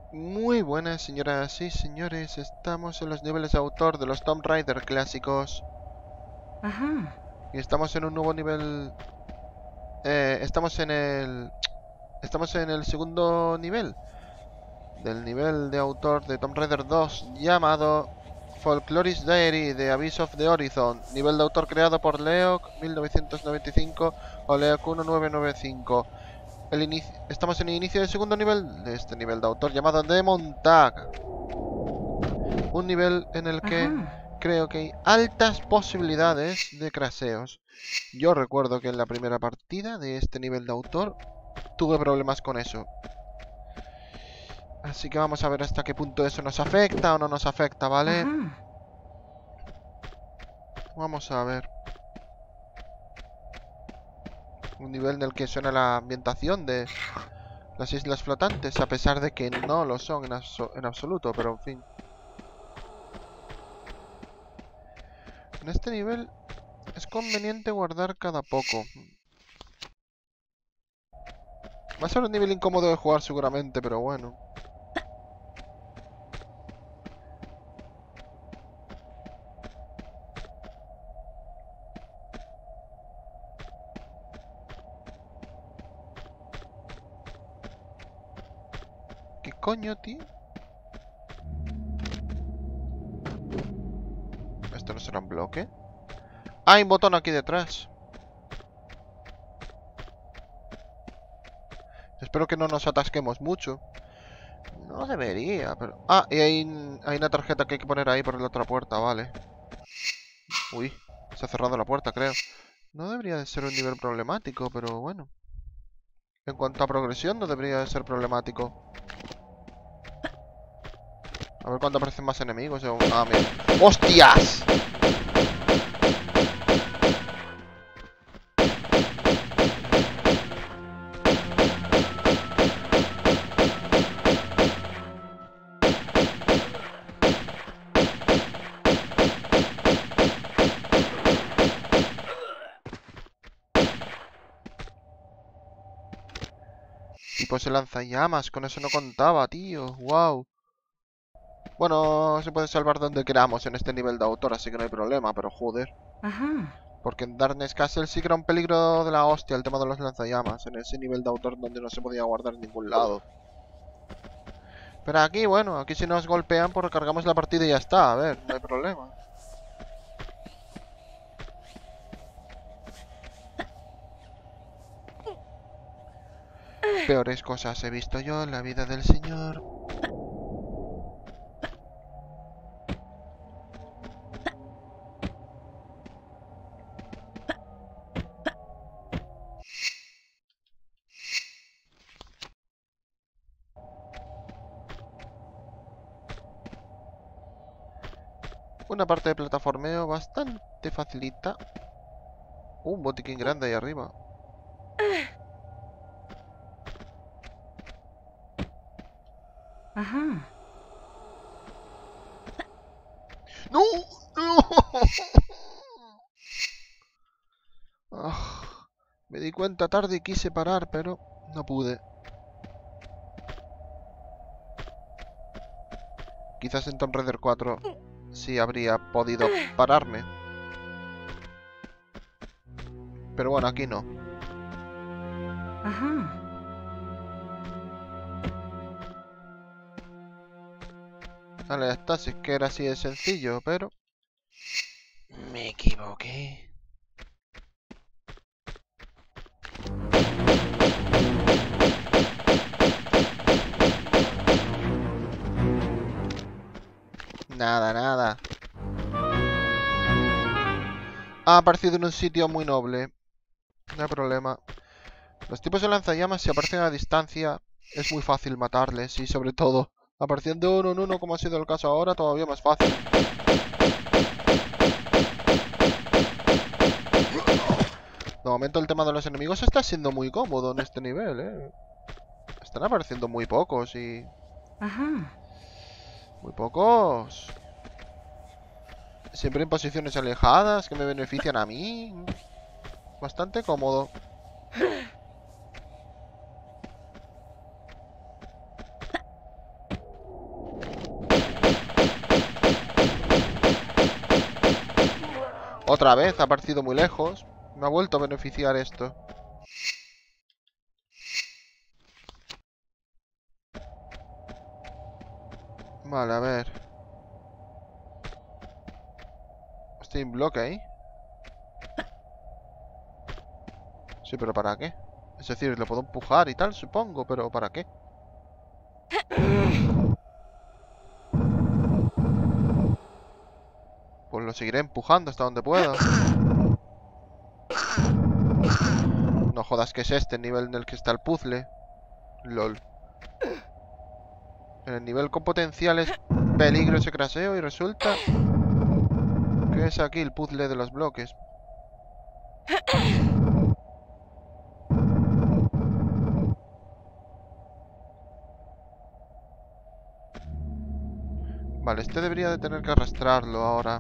Muy buenas, señoras y señores. Estamos en los niveles de autor de los Tomb Raider clásicos. Ajá. Y estamos en un nuevo nivel. Estamos en el. Estamos en el segundo nivel del nivel de autor de Tomb Raider 2, llamado Folklorist Diary de Abyss of the Horizon. Nivel de autor creado por Leok 1995 o Leok 1995. Estamos en el inicio del segundo nivel de este nivel de autor llamado Demon Tag. Un nivel en el que Ajá. creo que hay altas posibilidades de craseos. Yo recuerdo que en la primera partida de este nivel de autor tuve problemas con eso. Así que vamos a ver hasta qué punto eso nos afecta o no nos afecta, ¿vale? Ajá. Vamos a ver. Un nivel en el que suena la ambientación de las islas flotantes, a pesar de que no lo son en absoluto, pero en fin. En este nivel es conveniente guardar cada poco. Va a ser un nivel incómodo de jugar seguramente, pero bueno. ¿Qué coño, tío? ¿Esto no será un bloque? ¡Ah, hay un botón aquí detrás! Espero que no nos atasquemos mucho. No debería, pero... Ah, y hay una tarjeta que hay que poner ahí por la otra puerta, vale. Uy, se ha cerrado la puerta, creo. No debería de ser un nivel problemático, pero bueno. En cuanto a progresión, no debería de ser problemático. A ver cuándo aparecen más enemigos. Ah, mira. ¡Hostias! Tipo se lanza llamas, con eso no contaba, tío. Wow. Bueno, se puede salvar donde queramos en este nivel de autor, así que no hay problema, pero joder. Ajá. Porque en Darkness Castle sí que era un peligro de la hostia el tema de los lanzallamas, en ese nivel de autor donde no se podía guardar en ningún lado. Pero aquí, bueno, aquí si nos golpean, pues recargamos la partida y ya está, a ver, no hay problema. Peores cosas he visto yo en la vida del señor. Una parte de plataformeo bastante facilita. Un botiquín grande ahí arriba. Ajá. ¡No! ¡No! Ah, me di cuenta tarde y quise parar, pero no pude. Quizás en Tomb Raider 4 sí habría podido pararme. Pero bueno, aquí no. Ajá. Vale, ya está, si es que era así de sencillo, pero... Me equivoqué. Nada, nada. Ha aparecido en un sitio muy noble. No hay problema. Los tipos de lanzallamas, si aparecen a distancia, es muy fácil matarles. Y sobre todo, apareciendo uno en uno, como ha sido el caso ahora, todavía más fácil. De momento el tema de los enemigos está siendo muy cómodo en este nivel, ¿eh? Están apareciendo muy pocos y... Ajá. Muy pocos. Siempre en posiciones alejadas que me benefician a mí. Bastante cómodo. Otra vez, ha parecido muy lejos. Me ha vuelto a beneficiar esto. Vale, a ver. Estoy en bloque ahí. Sí, pero ¿para qué? Es decir, lo puedo empujar y tal, supongo, pero ¿para qué? Pues lo seguiré empujando hasta donde pueda. No jodas que es este el nivel en el que está el puzzle. LOL. En el nivel con potenciales peligro ese craseo y resulta que es aquí el puzzle de los bloques. Vale, este debería de tener que arrastrarlo ahora.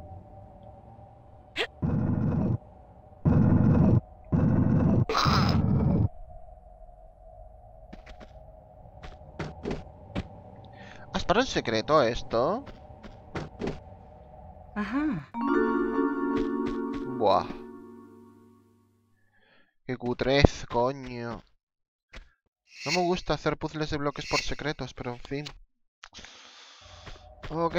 ¿Has para un secreto esto? Ajá. Buah. Qué cutrez, coño. No me gusta hacer puzzles de bloques por secretos, pero en fin. Ok.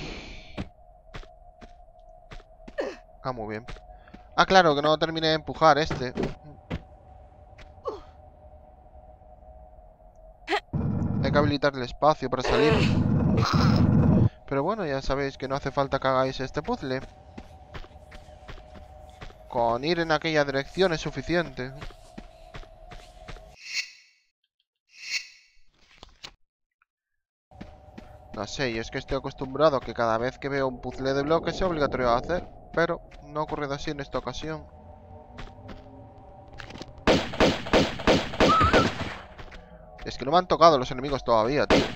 Ah, muy bien. Ah, claro, que no terminé de empujar este. Hay que habilitar el espacio para salir. Pero bueno, ya sabéis que no hace falta que hagáis este puzzle. Con ir en aquella dirección es suficiente. No sé, y es que estoy acostumbrado a que cada vez que veo un puzzle de bloques sea obligatorio hacer. Pero no ha ocurrido así en esta ocasión. Es que no me han tocado los enemigos todavía, tío.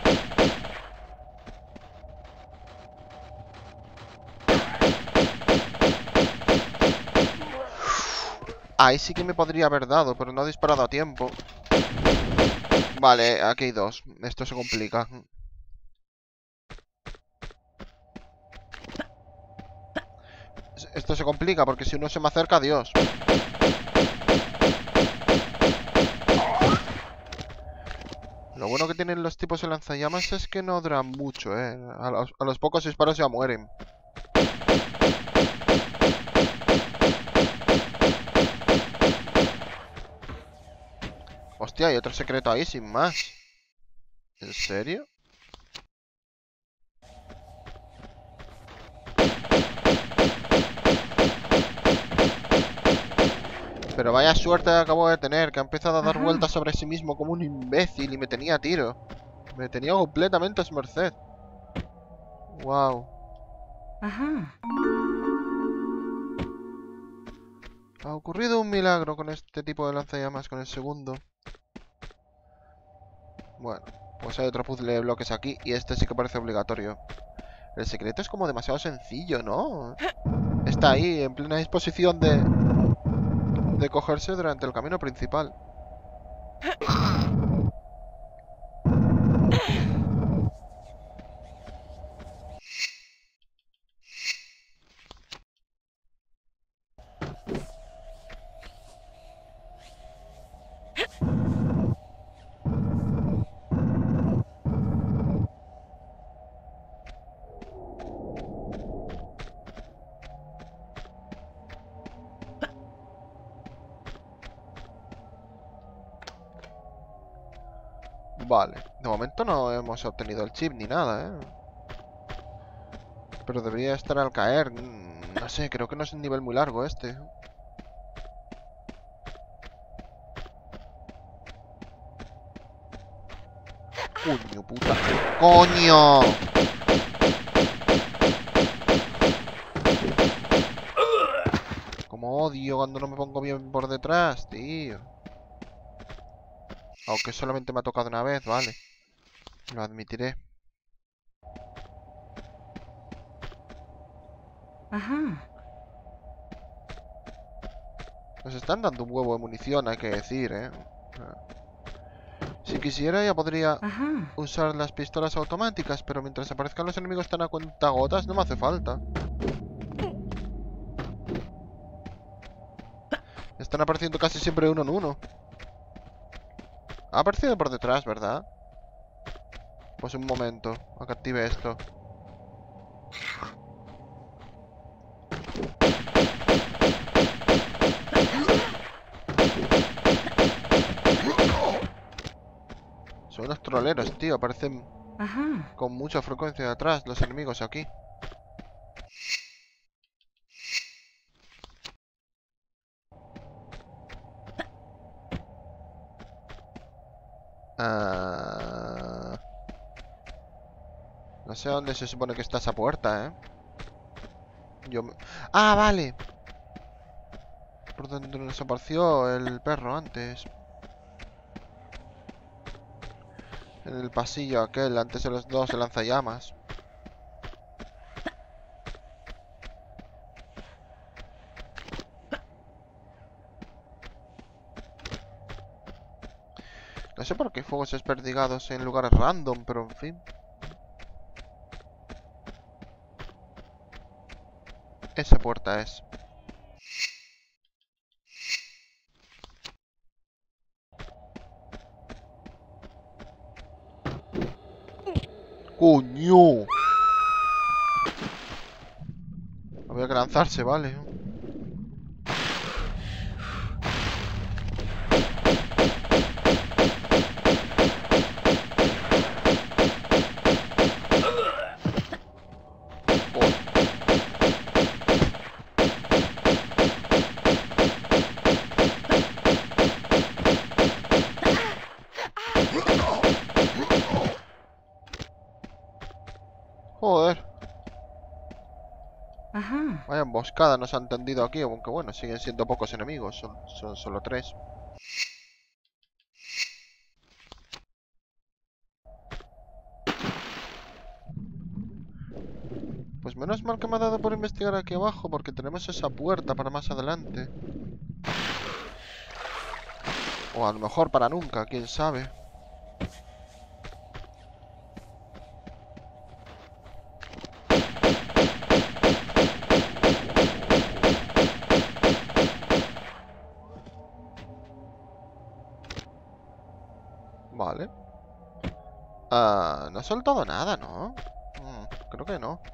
Ahí sí que me podría haber dado, pero no he disparado a tiempo. Vale, aquí hay dos. Esto se complica. Esto se complica porque si uno se me acerca, adiós. Lo bueno que tienen los tipos de lanzallamas es que no duran mucho, ¿eh? A los pocos disparos ya mueren. Hostia, hay otro secreto ahí sin más. ¿En serio? Pero vaya suerte acabo de tener, que ha empezado a dar Ajá. vueltas sobre sí mismo como un imbécil y me tenía a tiro. Me tenía completamente a su merced. Wow. Ajá. Ha ocurrido un milagro con este tipo de lanzallamas, con el segundo. Bueno, pues hay otro puzzle de bloques aquí y este sí que parece obligatorio. El secreto es como demasiado sencillo, ¿no? Está ahí, en plena disposición de cogerse durante el camino principal. Vale, de momento no hemos obtenido el chip ni nada, ¿eh? Pero debería estar al caer. No sé, creo que no es un nivel muy largo este. Coño, puta. ¡Coño! Como odio cuando no me pongo bien por detrás, tío. Aunque solamente me ha tocado una vez, vale. Lo admitiré. Ajá. Nos están dando un huevo de munición, hay que decir, ¿eh? Si quisiera ya podría Ajá. usar las pistolas automáticas, pero mientras aparezcan los enemigos tan a cuentagotas no me hace falta. Están apareciendo casi siempre uno en uno. Ha aparecido por detrás, ¿verdad? Pues un momento, a que active esto. Son unos troleros, tío. Aparecen Ajá. con mucha frecuencia de atrás los enemigos aquí. Ah, no sé dónde se supone que está esa puerta, ¿eh? Ah, vale. Por donde nos apareció el perro antes. En el pasillo aquel, antes de los dos, el lanzallamas. No sé por qué hay fuegos desperdigados en lugares random, pero en fin. Esa puerta es. ¡Coño! Había que lanzarse, vale. Joder. Ajá. Vaya emboscada nos han tendido aquí, aunque bueno, siguen siendo pocos enemigos, son solo 3. Pues menos mal que me ha dado por investigar aquí abajo, porque tenemos esa puerta para más adelante. O a lo mejor para nunca, quién sabe. Vale. Ah, no ha soltado nada, ¿no? Creo que no.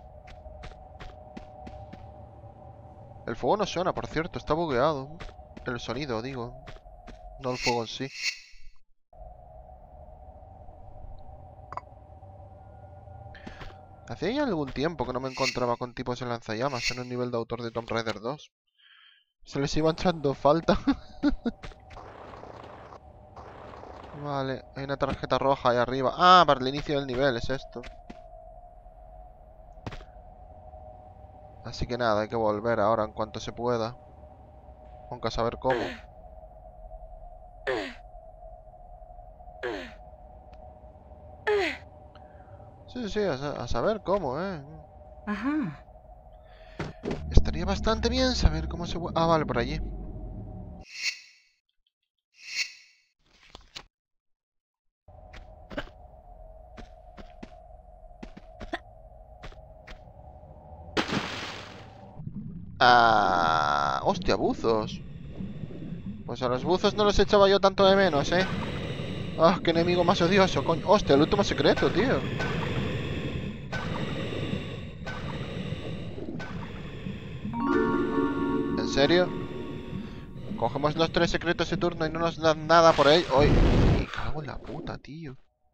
El fuego no suena, por cierto, está bugueado. El sonido, digo. No el fuego en sí. Hacía ya algún tiempo que no me encontraba con tipos de lanzallamas en un nivel de autor de Tomb Raider 2. Se les iba echando falta. Vale, hay una tarjeta roja ahí arriba. Ah, para el inicio del nivel es esto. Así que nada, hay que volver ahora en cuanto se pueda. Aunque a saber cómo. Sí, sí, a saber cómo, Ajá. Estaría bastante bien saber cómo se... Ah, vale, por allí. Ah, hostia, buzos. Pues a los buzos no los echaba yo tanto de menos, ¿eh? Ah, qué enemigo más odioso, coño. Hostia, el último secreto, tío. ¿En serio? Cogemos los 3 secretos ese turno y no nos dan nada por ello. ¡Ay! Me cago en la puta, tío.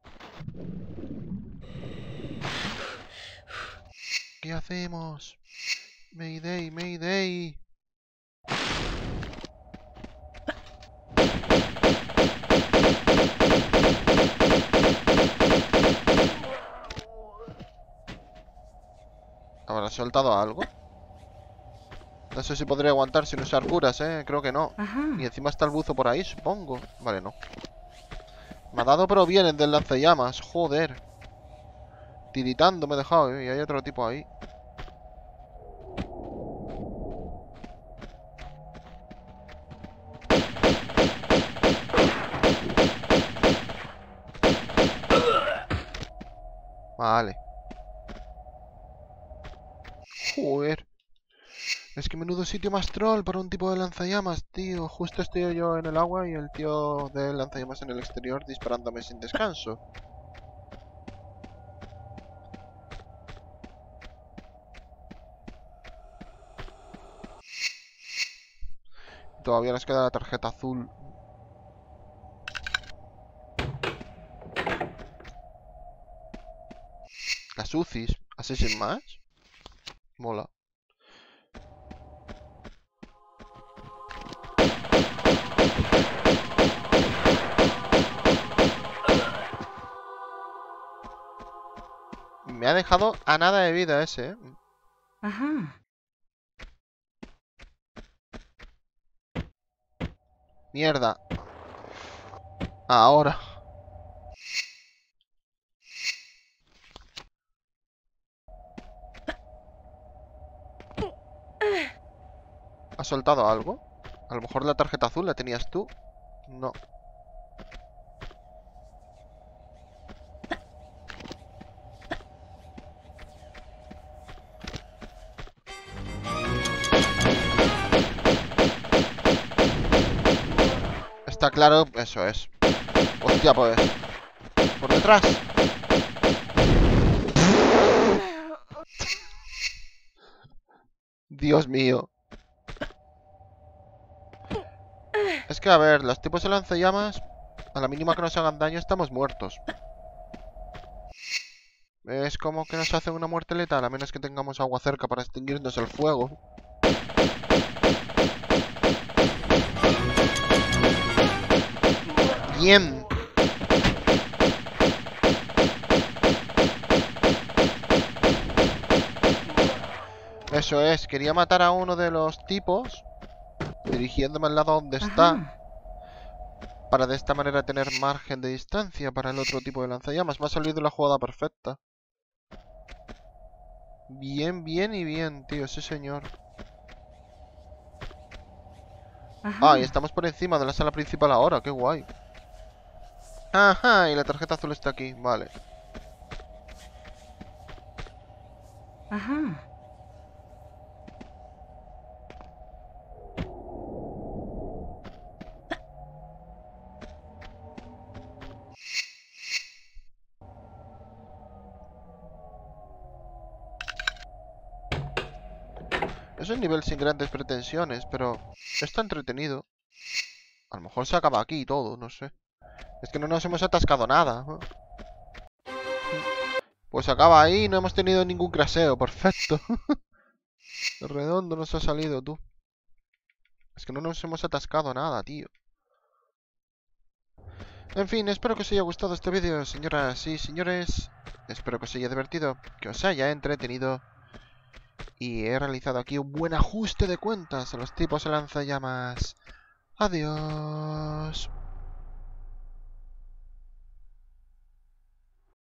¿Qué hacemos? Mayday, Mayday. ¿Habrá soltado algo? No sé si podría aguantar sin usar curas, creo que no. Ajá. Y encima está el buzo por ahí, supongo. Vale, no. Me ha dado pero vienen del lanzallamas, joder. Tiritando me he dejado, y hay otro tipo ahí. Vale. Joder. Es que menudo sitio más troll para un tipo de lanzallamas, tío. Justo estoy yo en el agua y el tío del lanzallamas en el exterior disparándome sin descanso. Todavía nos queda la tarjeta azul. Las UCIs. ¿Assassin más? Mola. Me ha dejado a nada de vida ese, ¿eh? Ajá. Mierda. Ahora. ¿Has soltado algo? A lo mejor la tarjeta azul la tenías tú. No. Está claro, eso es. Hostia, pues. Por detrás. Dios mío. Es que, a ver, los tipos de lanzallamas, a la mínima que nos hagan daño, estamos muertos. Es como que nos hacen una muerte letal, a menos que tengamos agua cerca para extinguirnos el fuego. Bien. Eso es, quería matar a uno de los tipos, dirigiéndome al lado donde está, Ajá. para de esta manera tener margen de distancia para el otro tipo de lanzallamas. Me ha salido la jugada perfecta. Bien, bien y bien, tío, sí señor. Ajá. Ah, y estamos por encima de la sala principal ahora, qué guay. Ajá, y la tarjeta azul está aquí, vale. Ajá. Es un nivel sin grandes pretensiones, pero está entretenido. A lo mejor se acaba aquí y todo, no sé. Es que no nos hemos atascado nada. Pues acaba ahí y no hemos tenido ningún craseo, perfecto. Redondo nos ha salido, tú. Es que no nos hemos atascado nada, tío. En fin, espero que os haya gustado este vídeo, señoras y señores. Espero que os haya divertido, que os haya entretenido. Y he realizado aquí un buen ajuste de cuentas a los tipos de lanzallamas. Adiós.